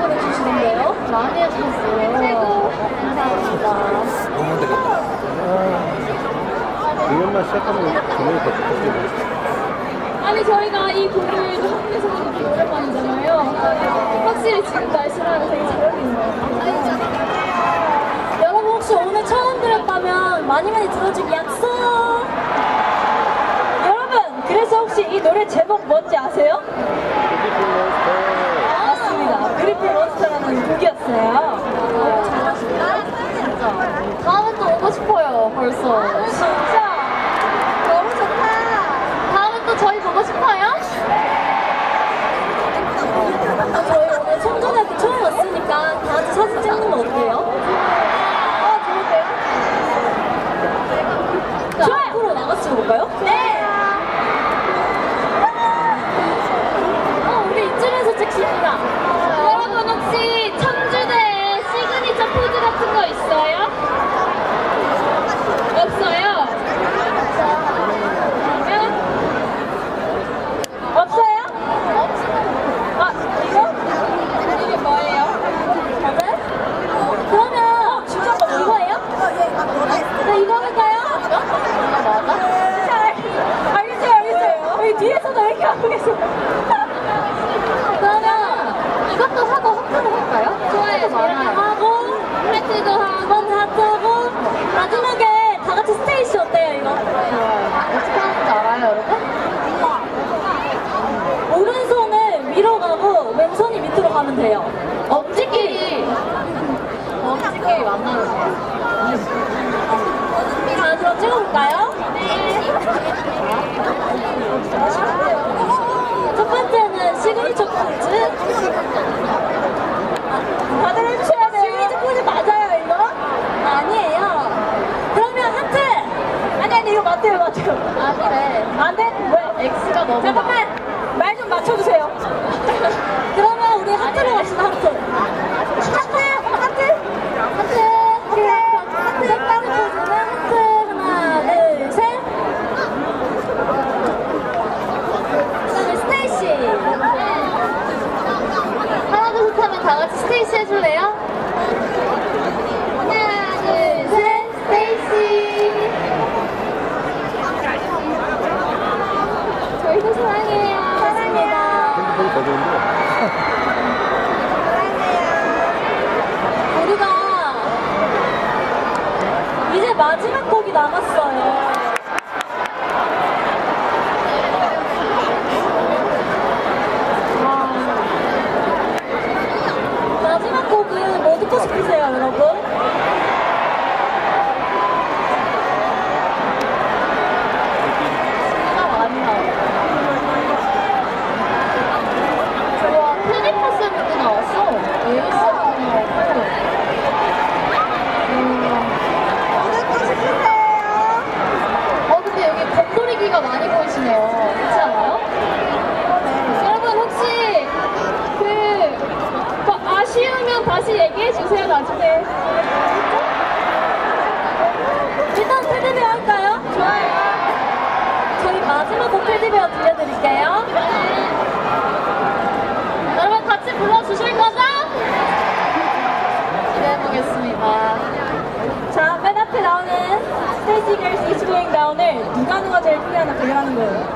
보내주시는데요? 많이 해주셨어요. 최고. 감사합니다. 너무 되겠다. 공연만 시작하면 공연이 더 좋겠어요. 아니 저희가 이 곡을 한국에서 하는 게 오랜만이잖아요. 확실히 지금 날씨랑 되게 잘 어울리는 것 같아요. 여러분 혹시 오늘 처음 들었다면 많이 들어주기 약속! 여러분 그래서 혹시 이 노래 제목 뭔지 아세요? 맞습니다. 뷰티풀 몬스터라는 곡이었어요. 잘하신다. 다음에 또 오고 싶어요 벌써. 진짜 너무 좋다. 다음에 또 저희 보고 싶어요? 저희 오늘 청소년학교 처음 왔으니까 다 같이 사진 찍는 거 어때요? 좋은데요? 좋아요! 앞으로 나가서 찍어볼까요? 네! 우리 이쯤에서 찍습니다. 여러분 혹시 청주대에 시그니처 포즈 같은 거 있어요? 없어요? 없어요? 이거? 이게 뭐예요? 맞아요? 그러면 진짜 이거예요? 네, 이거 할까요? 맞아? 알겠어요. 여기 뒤에서도 이렇게 하고 계세요. 그러면 이것도 하고 하트로 할까요? 좋아요. 이렇게 하고 하트도 하고 하트하고 마지막에 다 같이 스테이시 어때요 이거? 어떻게 하는지 알아요 여러분? 오른손을 위로 가고 왼손이 밑으로 가면 돼요. 엄지끼리 만나는 거예요. 자 그럼 찍어볼까요? 첫 번째는 시그니처 포즈. 다들 해주셔야 돼요. 시그니처 포즈 맞아요 이거? 아니에요. 그러면 하트! 아니 이거 맞대요. 아니래. 안 돼? 왜? X가 너무 잠깐만! 말 좀 맞춰주세요. 그러면 우리 하트로 갑시다. 하트! 색다른 포즈는 하트. 하나 둘 셋. 그다음에 스테이시. 하나 둘 셋 하면 다 같이 스테이시 해줄래요? 하나 둘 셋 스테이시. 저희도 사랑해요. 사랑해요. 핸드폰이 더 좋은데. 우리가 이제 마지막 곡이 남았어요. 마지막 곡은 뭐 듣고 싶으세요, 여러분? 많이 나와요. 좋아, 테니퍼스도 나왔어. 에이스도 나왔고. 근데 여기 곰돌이기가 많이 보이시네요. 그렇지 않아요? 여러분 혹시 아쉬우면 다시 얘기해주세요 나중에. 일단 테디베어 할까요? 좋아요. 저희 마지막 곡 테디베어 들려드릴게요. 여러분 같이 불러주실 거죠? 기대해보겠습니다. 자, 맨 앞에 나오는 스테이지 걸스 이즈고잉 다운을 누가 제일 크게 하나 대결하는 거예요.